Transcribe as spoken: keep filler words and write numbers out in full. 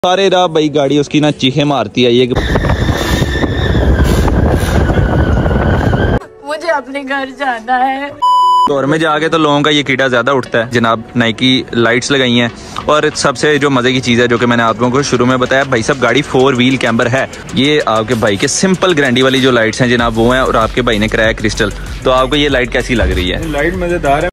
सारे राह भाई गाड़ी उसकी ना चीखे मारती है ये कि मुझे अपने घर जाना है। दौर में जाके तो लोगों का ये कीड़ा ज्यादा उठता है। जनाब नाइकी लाइट्स लगाई हैं और सबसे जो मजे की चीज है जो कि मैंने आप लोगों को शुरू में बताया, भाई सब गाड़ी फोर व्हील कैम्बर है। ये आपके भाई के सिंपल ग्रैंडी वाली जो लाइट्स हैं जनाब वो हैं और आपके भाई ने कराया क्रिस्टल। तो आपको ये लाइट कैसी लग रही है? लाइट मजेदार है।